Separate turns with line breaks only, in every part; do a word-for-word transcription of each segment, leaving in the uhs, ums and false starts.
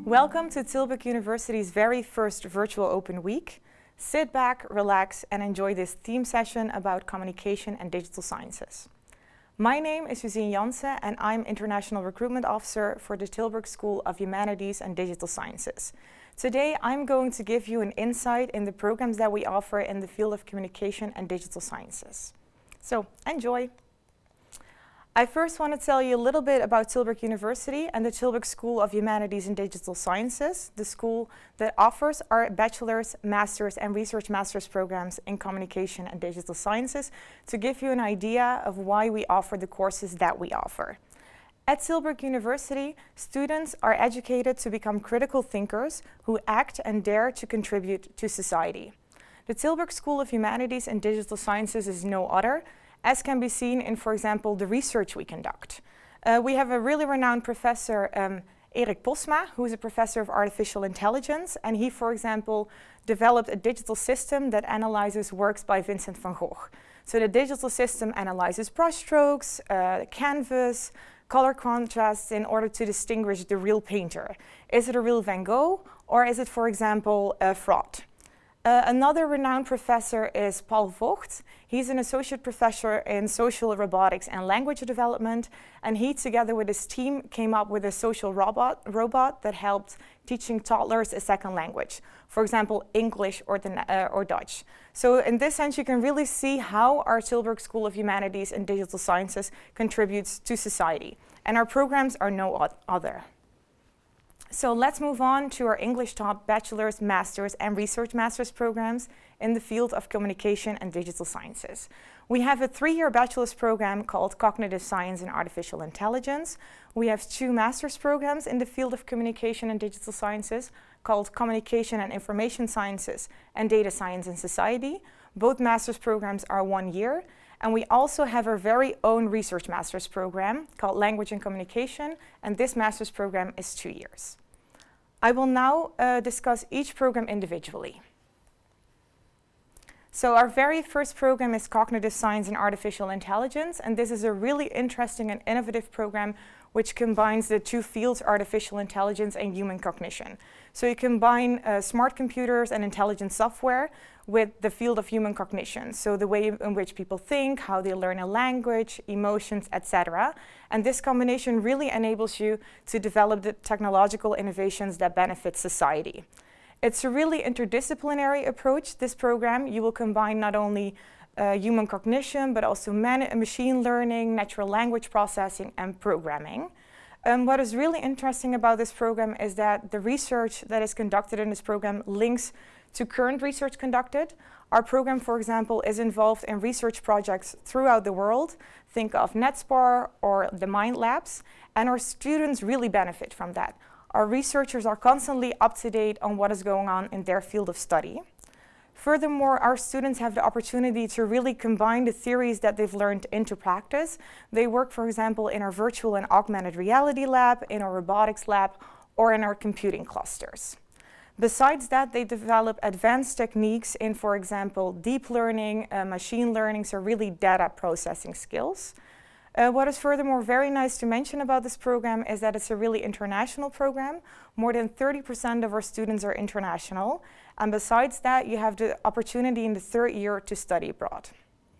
Welcome to Tilburg University's very first virtual open week. Sit back, relax, and enjoy this theme session about communication and digital sciences. My name is Suzine Jansen, and I'm International Recruitment Officer for the Tilburg School of Humanities and Digital Sciences. Today, I'm going to give you an insight in the programs that we offer in the field of communication and digital sciences. So, enjoy! I first want to tell you a little bit about Tilburg University and the Tilburg School of Humanities and Digital Sciences, the school that offers our bachelor's, master's, and research master's programs in communication and digital sciences, to give you an idea of why we offer the courses that we offer. At Tilburg University, students are educated to become critical thinkers who act and dare to contribute to society. The Tilburg School of Humanities and Digital Sciences is no other, as can be seen in, for example, the research we conduct. Uh, we have a really renowned professor, um, Erik Posma, who is a professor of artificial intelligence, and he, for example, developed a digital system that analyzes works by Vincent van Gogh. So the digital system analyzes brushstrokes, uh, canvas, color contrasts in order to distinguish the real painter. Is it a real Van Gogh, or is it, for example, a fraud? Uh, another renowned professor is Paul Vogt. He's an associate professor in social robotics and language development, and he, together with his team, came up with a social robot, robot that helped teaching toddlers a second language, for example, English or, the, uh, or Dutch. So in this sense, you can really see how our Tilburg School of Humanities and Digital Sciences contributes to society, and our programs are no other. So let's move on to our English-taught bachelor's, master's, and research master's programs in the field of communication and digital sciences. We have a three-year bachelor's program called Cognitive Science and Artificial Intelligence. We have two master's programs in the field of communication and digital sciences called Communication and Information Sciences and Data Science and Society. Both master's programs are one year. And we also have our very own research master's program called Language and Communication, and this master's program is two years. I will now uh, discuss each program individually. So our very first program is Cognitive Science and Artificial Intelligence, and this is a really interesting and innovative program which combines the two fields, artificial intelligence and human cognition. So you combine uh, smart computers and intelligent software with the field of human cognition, so the way in which people think, how they learn a language, emotions, et cetera. And this combination really enables you to develop the technological innovations that benefit society. It's a really interdisciplinary approach, this program. You will combine not only uh, human cognition, but also man machine learning, natural language processing, and programming. Um, what is really interesting about this program is that the research that is conducted in this program links to current research conducted. Our program, for example, is involved in research projects throughout the world. Think of NetSpar or the Mind Labs, and our students really benefit from that. Our researchers are constantly up to date on what is going on in their field of study. Furthermore, our students have the opportunity to really combine the theories that they've learned into practice. They work, for example, in our virtual and augmented reality lab, in our robotics lab, or in our computing clusters. Besides that, they develop advanced techniques in, for example, deep learning, uh, machine learning, so really data processing skills. Uh, what is furthermore very nice to mention about this program is that it's a really international program. More than thirty percent of our students are international. And besides that, you have the opportunity in the third year to study abroad.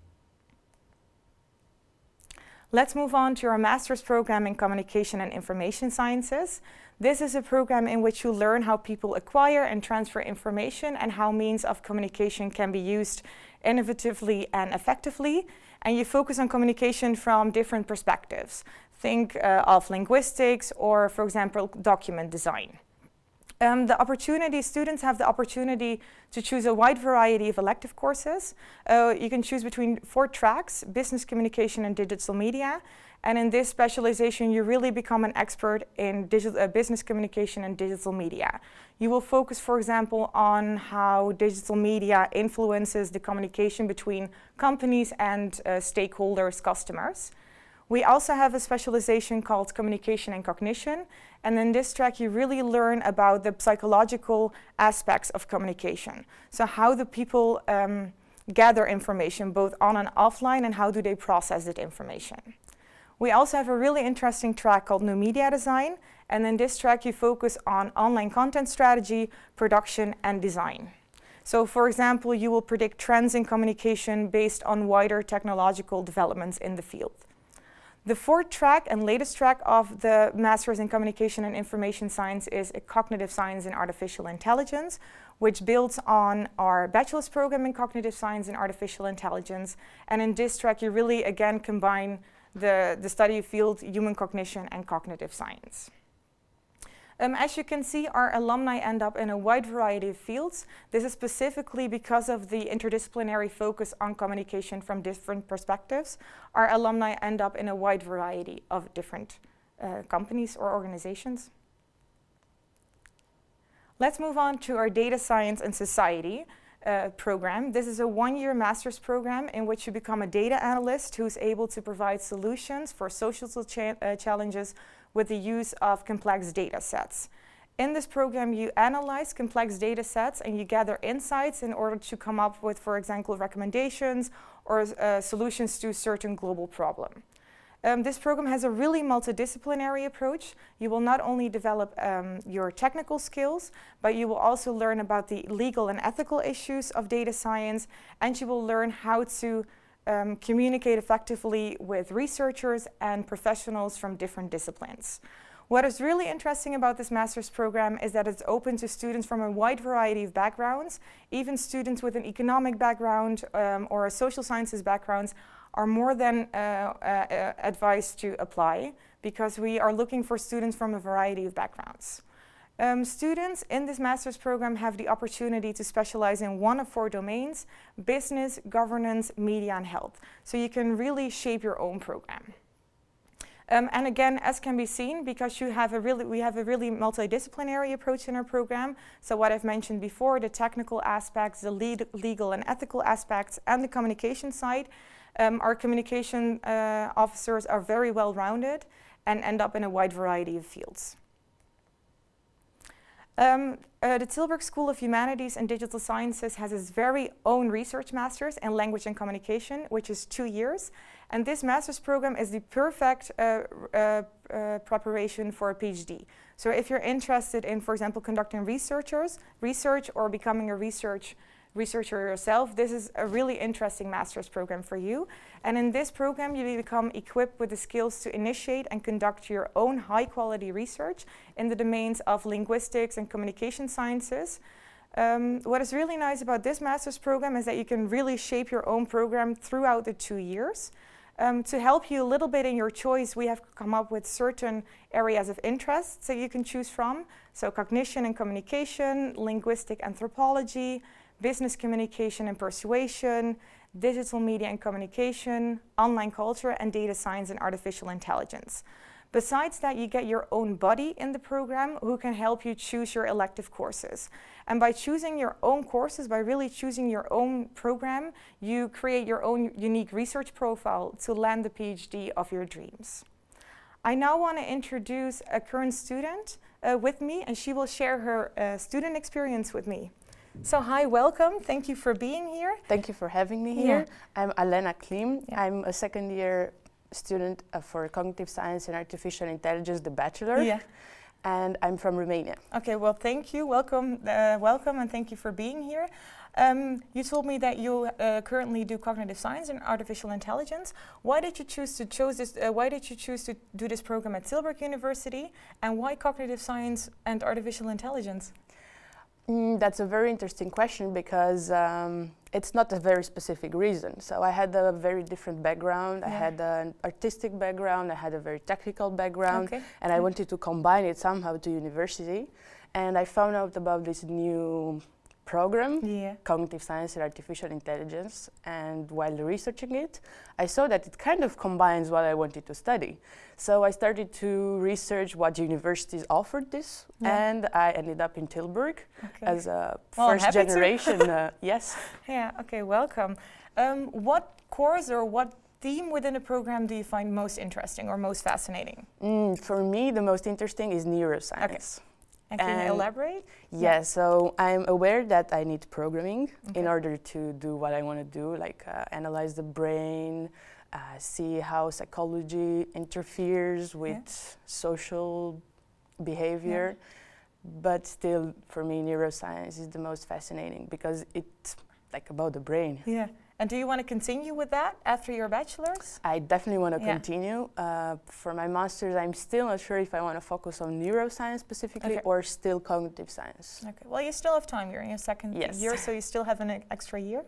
Let's move on to our master's program in Communication and Information Sciences. This is a program in which you learn how people acquire and transfer information and how means of communication can be used innovatively and effectively. And you focus on communication from different perspectives. Think uh, of linguistics or, for example, document design. Um, the opportunity, students have the opportunity to choose a wide variety of elective courses. Uh, you can choose between four tracks: business communication and digital media. And in this specialization, you really become an expert in digital, uh, business communication and digital media. You will focus, for example, on how digital media influences the communication between companies and uh, stakeholders, customers. We also have a specialization called Communication and Cognition, and in this track you really learn about the psychological aspects of communication. So how do people um, gather information both on and offline, and how do they process that information. We also have a really interesting track called New Media Design, and in this track you focus on online content strategy, production and design. So for example, you will predict trends in communication based on wider technological developments in the field. The fourth track and latest track of the Masters in Communication and Information Science is a Cognitive Science and Artificial Intelligence, which builds on our bachelor's program in Cognitive Science and Artificial Intelligence. And in this track, you really, again, combine the, the study field, human cognition and cognitive science. Um, as you can see, our alumni end up in a wide variety of fields. This is specifically because of the interdisciplinary focus on communication from different perspectives. Our alumni end up in a wide variety of different uh, companies or organizations. Let's move on to our Data Science and Society uh, program. This is a one-year master's program in which you become a data analyst who's able to provide solutions for social cha uh, challenges with the use of complex data sets. In this program, you analyze complex data sets and you gather insights in order to come up with, for example, recommendations or uh, solutions to a certain global problem. Um, this program has a really multidisciplinary approach. You will not only develop um, your technical skills, but you will also learn about the legal and ethical issues of data science, and you will learn how to Um, communicate effectively with researchers and professionals from different disciplines. What is really interesting about this master's program is that it's open to students from a wide variety of backgrounds. Even students with an economic background um, or a social sciences backgrounds are more than uh, uh, advised to apply, because we are looking for students from a variety of backgrounds. Um, students in this master's program have the opportunity to specialize in one of four domains: business, governance, media, and health. So you can really shape your own program. Um, and again, as can be seen, because you have a really, we have a really multidisciplinary approach in our program. So what I've mentioned before, the technical aspects, the lead, legal and ethical aspects, and the communication side, um, our communication uh, officers are very well rounded and end up in a wide variety of fields. Um, uh, the Tilburg School of Humanities and Digital Sciences has its very own research masters in language and communication, which is two years. And this master's program is the perfect uh, uh, uh, preparation for a PhD. So if you're interested in, for example, conducting researchers, research or becoming a research researcher yourself, this is a really interesting master's program for you. And in this program, you become equipped with the skills to initiate and conduct your own high-quality research in the domains of linguistics and communication sciences. Um, what is really nice about this master's program is that you can really shape your own program throughout the two years. Um, to help you a little bit in your choice, we have come up with certain areas of interest that you can choose from. So cognition and communication, linguistic anthropology, business communication and persuasion, digital media and communication, online culture, and data science and artificial intelligence. Besides that, you get your own buddy in the program who can help you choose your elective courses. And by choosing your own courses, by really choosing your own program, you create your own unique research profile to land the PhD of your dreams. I now want to introduce a current student uh, with me, and she will share her uh, student experience with me. So hi, welcome. Thank you for being here.
Thank you for having me here.
Yeah.
I'm Alena Klim.
Yeah.
I'm a second year student uh, for Cognitive Science and Artificial Intelligence, the Bachelor.
Yeah.
And I'm from Romania.
Okay, well, thank you. Welcome, uh, welcome, and thank you for being here. Um, you told me that you uh, currently do cognitive science and artificial intelligence. Why did you choose to choose this? Uh, why did you choose to do this program at Tilburg University? And why cognitive science and artificial intelligence?
Mm, that's a very interesting question, because um, it's not a very specific reason. So I had a very different background. Yeah. I had an artistic background, I had a very technical background, okay. and I wanted to combine it somehow to university. And I found out about this new program, yeah. Cognitive Science and Artificial Intelligence, and while researching it, I saw that it kind of combines what I wanted to study. So I started to research what universities offered this, yeah. and I ended up in Tilburg okay. as a well, first generation. uh, yes.
Yeah. Okay. Welcome. Um, what course or what theme within the program do you find most interesting or most fascinating?
Mm, for me, the most interesting is neuroscience.
Okay. And can
And
you elaborate?
Yeah,
Yeah.
so I'm aware that I need programming
Okay.
in order to do what I want to do, like uh, analyze the brain, uh, see how psychology interferes with social behavior. But still, for me, neuroscience is the most fascinating because it's like about the brain.
Yeah. And do you want to continue with that after your bachelor's?
I definitely want to
Yeah.
continue. Uh, for my master's, I'm still not sure if I want to focus on neuroscience specifically
Okay.
or still cognitive science.
Okay. Well, you still have time. You're in your second
Yes.
year, so you still have an e- extra year.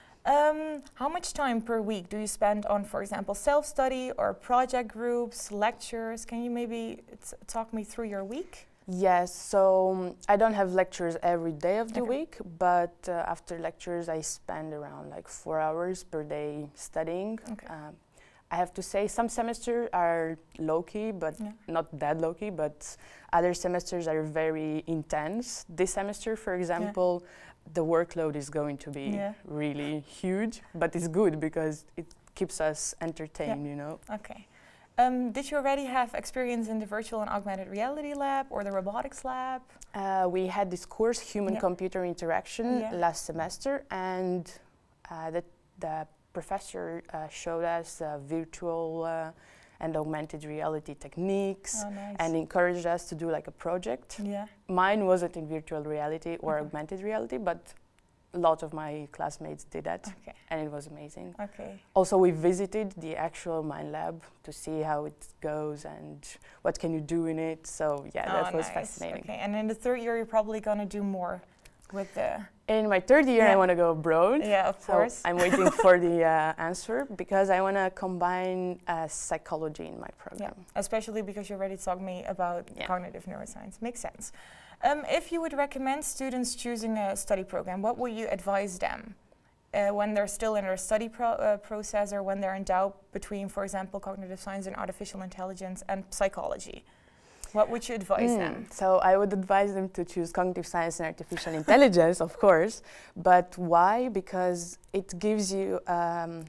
Um, how much time per week do you spend on, for example, self-study or project groups, lectures? Can you maybe t- talk me through your week?
Yes, so um, I don't have lectures every day of the
Okay.
week, but uh, after lectures I spend around like four hours per day studying.
Okay.
Um, I have to say some semesters are low-key, but
Yeah.
not that low-key, but other semesters are very intense. This semester, for example, the workload is going to be
Yeah.
really huge, but it's good because it keeps us entertained, you know.
Okay. Um, did you already have experience in the virtual and augmented reality lab or the robotics lab?
Uh, we had this course, Human-Computer Interaction,
Yeah.
last semester, and uh, the, the professor uh, showed us uh, virtual uh, and augmented reality techniques
Oh, nice.
and encouraged us to do like a project.
Yeah.
Mine wasn't in virtual reality or
Okay.
augmented reality, but a lot of my classmates did that,
Okay.
and it was amazing.
Okay.
Also, we visited the actual Mind Lab to see how it goes and what can you do in it. So yeah, that
Oh,
was
nice.
fascinating.
Okay. And in the third year, you're probably going to do more with the.
In my third year,
Yeah.
I want to go abroad.
Yeah, of
So
course.
I'm waiting for the uh, answer because I want to combine uh, psychology in my
Yeah,
program.
especially because you already talked me about
Yeah.
cognitive neuroscience. Makes sense. Um, if you would recommend students choosing a study program, what would you advise them uh, when they're still in their study pro uh, process or when they're in doubt between, for example, cognitive science and artificial intelligence and psychology? What would you advise
Mm,
them?
So I would advise them to choose cognitive science and artificial intelligence, of course. But why? Because it gives you um,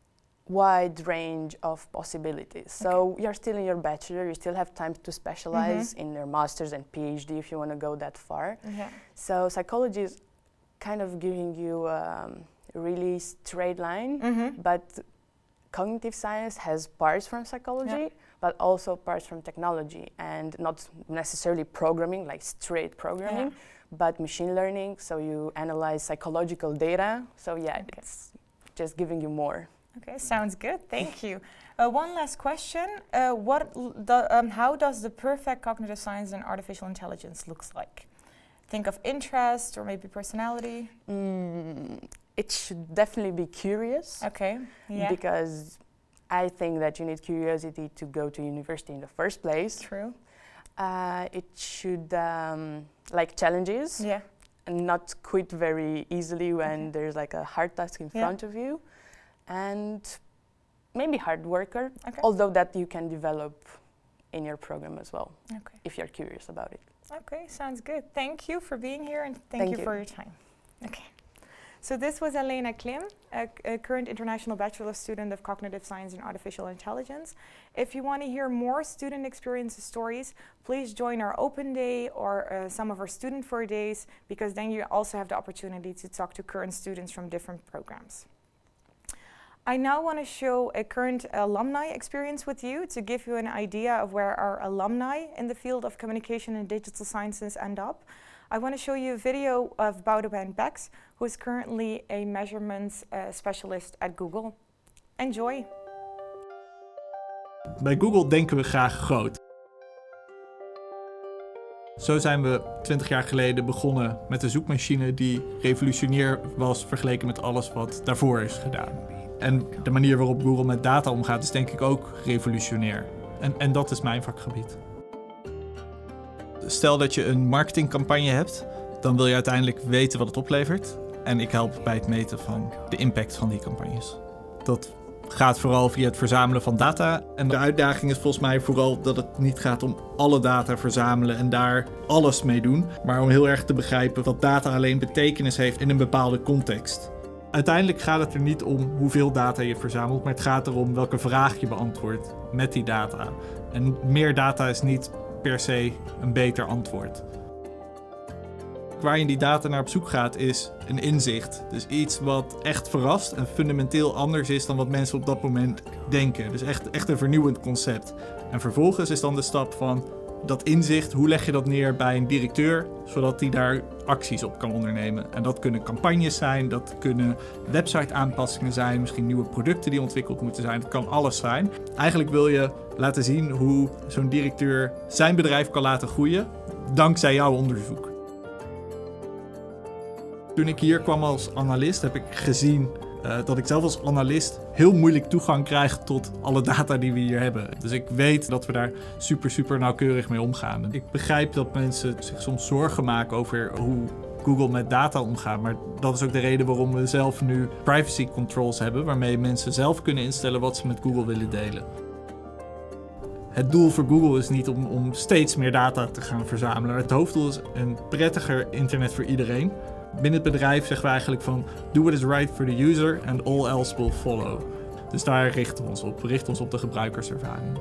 wide range of possibilities. So you're still in your bachelor, you still have time to specialize in your master's and PhD if you want to go that far.
Yeah.
So psychology is kind of giving you um, a really straight line,
Mm-hmm.
but cognitive science has parts from psychology,
Yeah.
but also parts from technology, and not necessarily programming, like straight programming, but machine learning. So you analyze psychological data. So yeah,
Okay.
it's just giving you more.
Okay, sounds good. Thank you. Uh, one last question: uh, What, l- the, um, how does the perfect cognitive science and artificial intelligence looks like? Think of interest or maybe personality.
Mm, it should definitely be curious,
Okay. Yeah.
because I think that you need curiosity to go to university in the first place.
True.
Uh, it should um, like challenges
Yeah.
and not quit very easily when
Okay.
there's like a hard task in
Yeah.
front of you, and maybe hard worker,
Okay.
although that you can develop in your program as well
Okay.
if you're curious about it.
Okay, sounds good. Thank you for being here and thank,
Thank
you,
you.
for your time. Okay. So this was Elena Klim, a, a current international bachelor student of cognitive science and artificial intelligence. If you want to hear more student experience stories, please join our open day or uh, some of our student four days, because then you also have the opportunity to talk to current students from different programs. I now want to show a current alumni experience with you to give you an idea of where our alumni in the field of communication and digital sciences end up. I want to show you a video of Boudewijn Bex, who is currently a measurements uh, specialist at Google. Enjoy!
Bij Google denken we graag groot. Zo zijn we twintig jaar geleden begonnen met een zoekmachine die revolutionair was vergeleken met alles wat daarvoor is gedaan. En de manier waarop Google met data omgaat is denk ik ook revolutionair. En, en dat is mijn vakgebied. Stel dat je een marketingcampagne hebt, dan wil je uiteindelijk weten wat het oplevert. En ik help bij het meten van de impact van die campagnes. Dat gaat vooral via het verzamelen van data. En de uitdaging is volgens mij vooral dat het niet gaat om alle data verzamelen en daar alles mee doen. Maar om heel erg te begrijpen wat data alleen betekenis heeft in een bepaalde context. Uiteindelijk gaat het er niet om hoeveel data je verzamelt, maar het gaat erom welke vraag je beantwoordt met die data. En meer data is niet per se een beter antwoord. waar je in die data naar op zoek gaat is een inzicht. Dus iets wat echt verrast en fundamenteel anders is dan wat mensen op dat moment denken. Dus echt, echt een vernieuwend concept. En vervolgens is dan de stap van dat inzicht, hoe leg je dat neer bij een directeur, zodat hij daar acties op kan ondernemen. En dat kunnen campagnes zijn, dat kunnen website-aanpassingen zijn, misschien nieuwe producten die ontwikkeld moeten zijn. Dat kan alles zijn. Eigenlijk wil je laten zien hoe zo'n directeur zijn bedrijf kan laten groeien, dankzij jouw onderzoek. Toen ik hier kwam als analist, heb ik gezien uh, dat ik zelf als analist heel moeilijk toegang krijg tot alle data die we hier hebben. Dus ik weet dat we daar super, super nauwkeurig mee omgaan. Ik begrijp dat mensen zich soms zorgen maken over hoe Google met data omgaat. Maar dat is ook de reden waarom we zelf nu privacy controls hebben, waarmee mensen zelf kunnen instellen wat ze met Google willen delen. Het doel voor Google is niet om, om steeds meer data te gaan verzamelen. Het hoofddoel is een prettiger internet voor iedereen. Binnen het bedrijf zeggen we eigenlijk van do what is right for the user and all else will follow. Dus daar richten we ons op. We richten ons op de gebruikerservaring.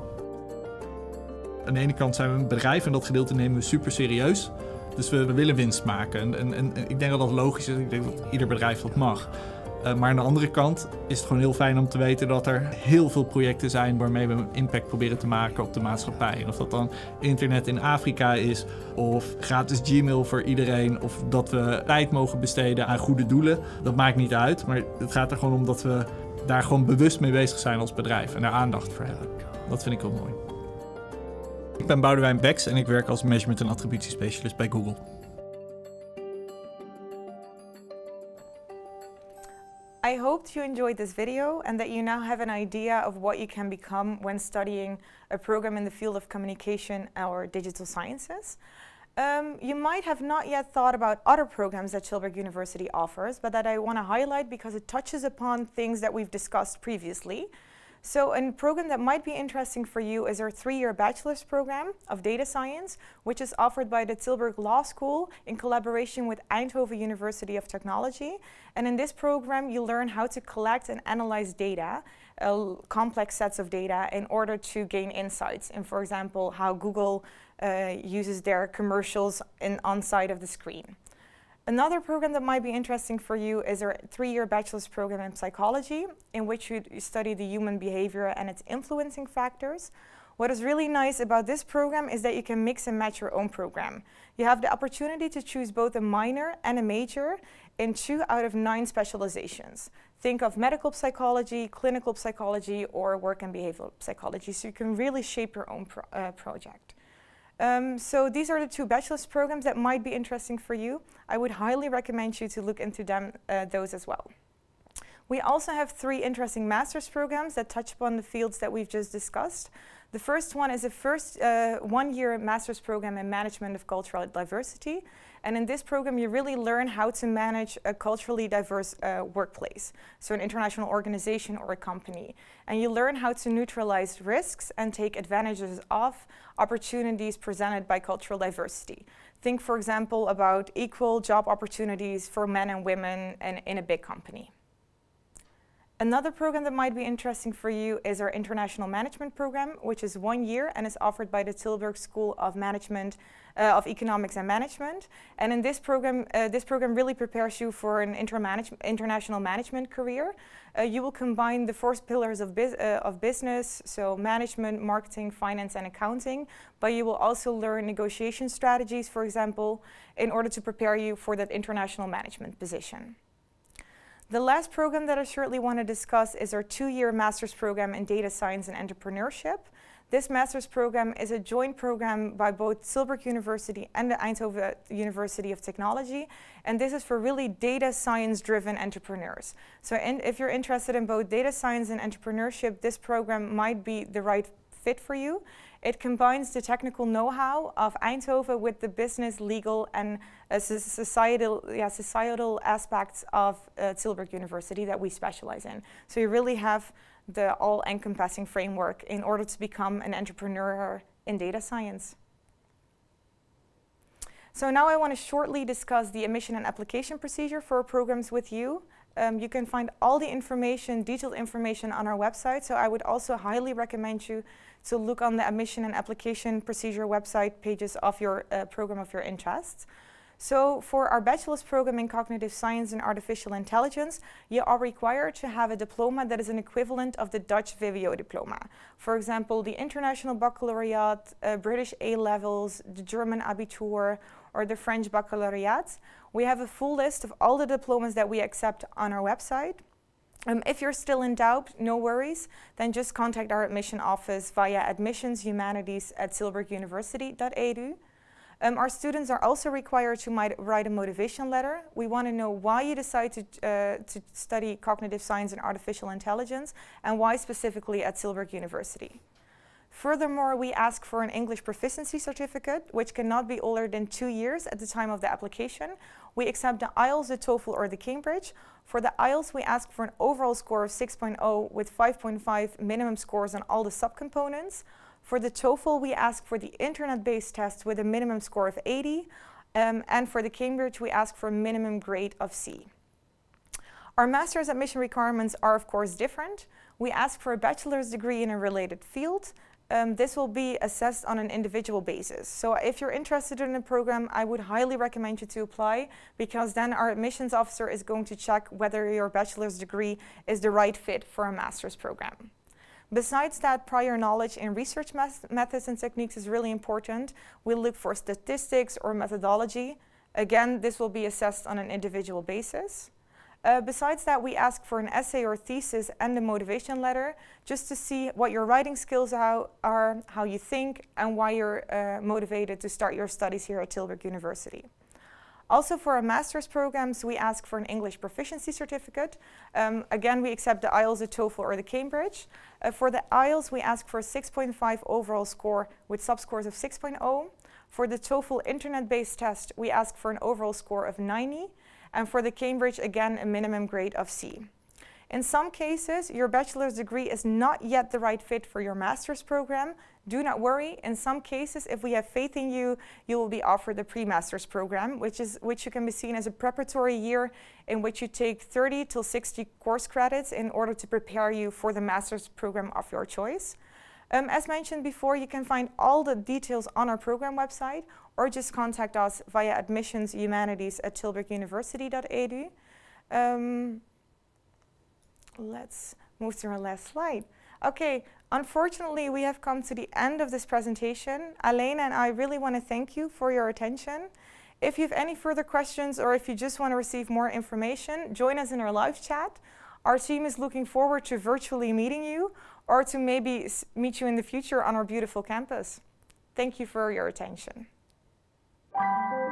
Aan de ene kant zijn we een bedrijf en dat gedeelte nemen we super serieus. Dus we, we willen winst maken. En, en, en ik denk dat dat logisch is. Ik denk dat ieder bedrijf dat mag. Uh, maar aan de andere kant is het gewoon heel fijn om te weten dat er heel veel projecten zijn waarmee we een impact proberen te maken op de maatschappij. En of dat dan internet in Afrika is, of gratis Gmail voor iedereen, of dat we tijd mogen besteden aan goede doelen. Dat maakt niet uit, maar het gaat er gewoon om dat we daar gewoon bewust mee bezig zijn als bedrijf en daar aandacht voor hebben. Dat vind ik wel mooi. Ik ben Boudewijn Beks en ik werk als measurement- en attributiespecialist bij Google.
I hoped you enjoyed this video and that you now have an idea of what you can become when studying a program in the field of communication or digital sciences. Um, you might have not yet thought about other programs that Tilburg University offers, but that I want to highlight because it touches upon things that we've discussed previously. So a program that might be interesting for you is our three-year bachelor's program of data science, which is offered by the Tilburg Law School in collaboration with Eindhoven University of Technology. And in this program, you learn how to collect and analyze data, uh, complex sets of data, in order to gain insights in, for example, how Google uh, uses their commercials in, on side of the screen. Another program that might be interesting for you is our three-year bachelor's program in psychology, in which you study the human behavior and its influencing factors. What is really nice about this program is that you can mix and match your own program. You have the opportunity to choose both a minor and a major in two out of nine specializations. Think of medical psychology, clinical psychology, or work and behavioral psychology, so you can really shape your own pro uh, project. Um, so these are the two bachelor's programs that might be interesting for you. I would highly recommend you to look into them, uh, those as well. We also have three interesting master's programs that touch upon the fields that we've just discussed. The first one is a first uh, one-year master's program in management of cultural diversity. And in this program, you really learn how to manage a culturally diverse uh, workplace, so an international organization or a company. And you learn how to neutralize risks and take advantages of opportunities presented by cultural diversity. Think, for example, about equal job opportunities for men and women in, in a big company. Another program that might be interesting for you is our International Management Program, which is one year and is offered by the Tilburg School of Management, uh, of Economics and Management. And in this program, uh, this program really prepares you for an international management career. Uh, you will combine the four pillars of, bus uh, of business, so management, marketing, finance, and accounting, but you will also learn negotiation strategies, for example, in order to prepare you for that international management position. The last program that I shortly want to discuss is our two-year master's program in data science and entrepreneurship. This master's program is a joint program by both Tilburg University and the Eindhoven University of Technology, and this is for really data science-driven entrepreneurs. So in, if you're interested in both data science and entrepreneurship, this program might be the right fit for you. It combines the technical know-how of Eindhoven with the business, legal, and uh, societal, yeah, societal aspects of uh, Tilburg University that we specialize in. So you really have the all-encompassing framework in order to become an entrepreneur in data science. So now I want to shortly discuss the admission and application procedure for our programs with you. Um, you can find all the information, detailed information on our website, so I would also highly recommend you to look on the admission and application procedure website pages of your uh, program of your interests. So for our bachelor's program in cognitive science and artificial intelligence, you are required to have a diploma that is an equivalent of the Dutch V W O diploma. For example, the International Baccalaureate, uh, British A-levels, the German Abitur, or the French Baccalaureate. We have a full list of all the diplomas that we accept on our website. Um, if you're still in doubt, no worries, then just contact our admission office via admissionshumanities at tilburg university dot e d u. Um, our students are also required to write a motivation letter. We want to know why you decide to, uh, to study cognitive science and artificial intelligence, and why specifically at Tilburg University. Furthermore, we ask for an English proficiency certificate, which cannot be older than two years at the time of the application. We accept the I E L T S, the TOEFL, or the Cambridge. For the I E L T S, we ask for an overall score of six point oh with five point five minimum scores on all the subcomponents. For the TOEFL, we ask for the internet-based test with a minimum score of eighty. Um, and for the Cambridge, we ask for a minimum grade of C. Our master's admission requirements are, of course, different. We ask for a bachelor's degree in a related field. Um, this will be assessed on an individual basis. So if you're interested in the program, I would highly recommend you to apply, because then our admissions officer is going to check whether your bachelor's degree is the right fit for a master's program. Besides that, prior knowledge in research methods and techniques is really important. We'll look for statistics or methodology. Again, this will be assessed on an individual basis. Uh, besides that, we ask for an essay or thesis and a motivation letter, just to see what your writing skills are, are how you think, and why you're uh, motivated to start your studies here at Tilburg University. Also, for our master's programs, we ask for an English proficiency certificate. Um, again, we accept the I E L T S, the TOEFL, or the Cambridge. Uh, for the I E L T S, we ask for a six point five overall score with subscores of six point oh. For the TOEFL internet-based test, we ask for an overall score of ninety. And for the Cambridge, again, a minimum grade of C. In some cases, your bachelor's degree is not yet the right fit for your master's program. Do not worry. In some cases, if we have faith in you, you will be offered the pre-master's program, which is which you can be seen as a preparatory year in which you take thirty till sixty course credits in order to prepare you for the master's program of your choice. Um, as mentioned before, you can find all the details on our program website, or just contact us via admissionshumanities at tilburg university dot e d u. Um, let's move to our last slide. Okay, unfortunately, we have come to the end of this presentation. Alena and I really want to thank you for your attention. If you have any further questions, or if you just want to receive more information, join us in our live chat. Our team is looking forward to virtually meeting you, or to maybe meet you in the future on our beautiful campus. Thank you for your attention.